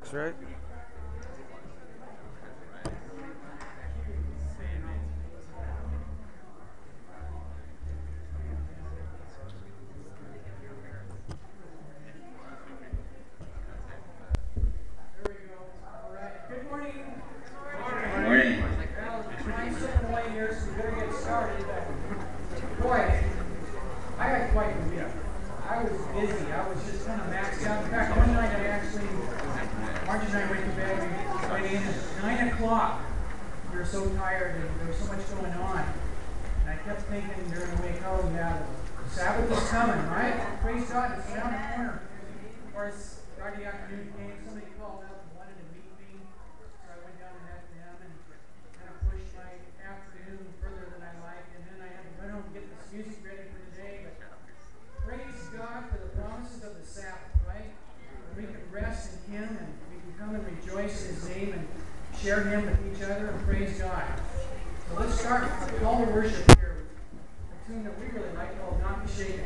Right? Good morning. Good morning. Well, time's slipping away here, so we better get started. Boy, I got quite a week. I was busy. I was just kind of maxed out. In fact, one night Marge and I went to bed by the end of 9 o'clock. We were so tired and there was so much going on. And I kept thinking during the week, oh yeah, the Sabbath is coming, right? Praise God, it's around the corner. Of course, Friday afternoon came, somebody called up and wanted to meet me. So I went down and met them and kind of pushed my afternoon further than I liked. And then I had to run home and get this music ready for today. But praise God for the promises of the Sabbath, right? We can rest in Him and we can come and rejoice in His name and share Him with each other and praise God. So let's start with a call to worship here. A tune that we really like called Not Be Shaken.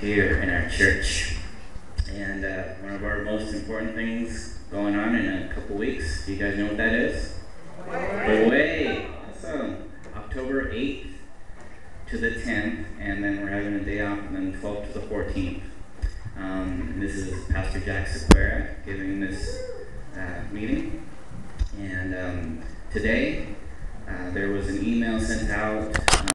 here in our church. And one of our most important things going on in a couple weeks, do you guys know what that is? Away! Awesome! October 8th to the 10th, and then we're having a day off, and then 12th to the 14th. And this is Pastor Jack Sequeira giving this meeting. And today, there was an email sent out